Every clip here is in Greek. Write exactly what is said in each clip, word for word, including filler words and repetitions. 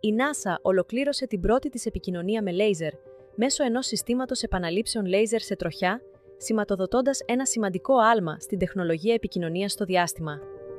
η NASA ολοκλήρωσε την πρώτη της επικοινωνία με λέιζερ μέσω ενός συστήματος επαναλήψεων λέιζερ σε τροχιά, σηματοδοτώντας ένα σημαντικό άλμα στην τεχνολογία επικοινωνίας στο διάστημα.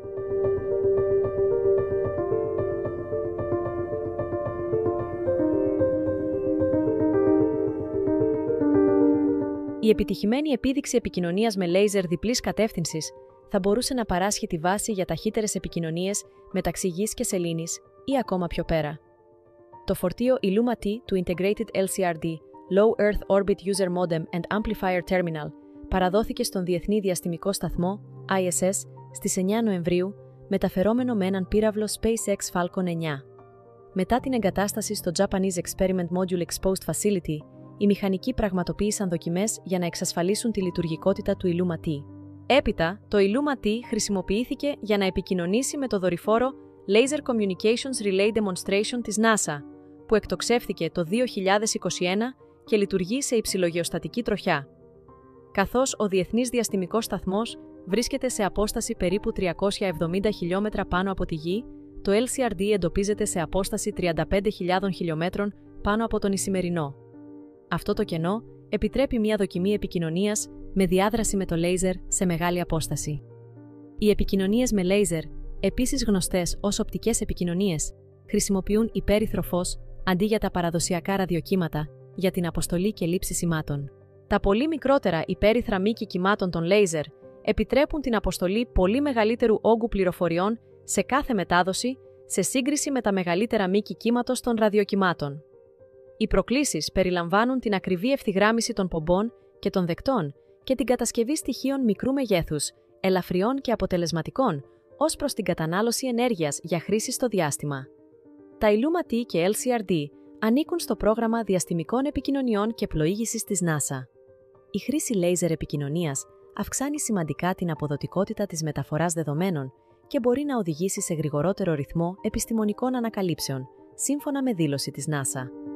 Η επιτυχημένη επίδειξη επικοινωνίας με λέιζερ διπλής κατεύθυνσης θα μπορούσε να παράσχει τη βάση για ταχύτερες επικοινωνίες μεταξύ Γης και Σελήνης ή ακόμα πιο πέρα. Το φορτίο Illuma-T του Integrated ελ σι αρ ντι Low Earth Orbit User Modem and Amplifier Terminal παραδόθηκε στον Διεθνή Διαστημικό Σταθμό άι ες ες στις εννέα Νοεμβρίου, μεταφερόμενο με έναν πύραυλο SpaceX Falcon εννιά. Μετά την εγκατάσταση στο Japanese Experiment Module Exposed Facility, οι μηχανικοί πραγματοποίησαν δοκιμές για να εξασφαλίσουν τη λειτουργικότητα του Illuma-T. Έπειτα, το Illuma-T χρησιμοποιήθηκε για να επικοινωνήσει με το δορυφόρο Laser Communications Relay Demonstration της NASA, που εκτοξεύθηκε το δύο χιλιάδες είκοσι ένα και λειτουργεί σε υψηλογεωστατική τροχιά. Καθώς ο Διεθνής Διαστημικός Σταθμός βρίσκεται σε απόσταση περίπου τριακόσια εβδομήντα χιλιόμετρα πάνω από τη Γη, το ελ σι αρ ντι εντοπίζεται σε απόσταση τριάντα πέντε χιλιάδων χιλιομέτρων πάνω από τον Ισημερινό. Αυτό το κενό επιτρέπει μια δοκιμή επικοινωνίας με διάδραση με το λέιζερ σε μεγάλη απόσταση. Οι επικοινωνίες με λέιζερ, επίσης γνωστές ως οπτικές επικοινωνίες, χρησιμοποιούν υπέρυθρο φως αντί για τα παραδοσιακά ραδιοκύματα για την αποστολή και λήψη σημάτων. Τα πολύ μικρότερα υπέρυθρα μήκη κυμάτων των λέιζερ επιτρέπουν την αποστολή πολύ μεγαλύτερου όγκου πληροφοριών σε κάθε μετάδοση σε σύγκριση με τα μεγαλύτερα μήκη κύματος των ραδιοκυμάτων. Οι προκλήσεις περιλαμβάνουν την ακριβή ευθυγράμμιση των πομπών και των δεκτών και την κατασκευή στοιχείων μικρού μεγέθους, ελαφριών και αποτελεσματικών ως προς την κατανάλωση ενέργειας για χρήση στο διάστημα. Τα Illuma-T και ελ σι αρ ντι ανήκουν στο πρόγραμμα διαστημικών επικοινωνιών και πλοήγησης της NASA. Η χρήση λέιζερ επικοινωνίας αυξάνει σημαντικά την αποδοτικότητα της μεταφοράς δεδομένων και μπορεί να οδηγήσει σε γρηγορότερο ρυθμό επιστημονικών ανακαλύψεων, σύμφωνα με δήλωση της NASA.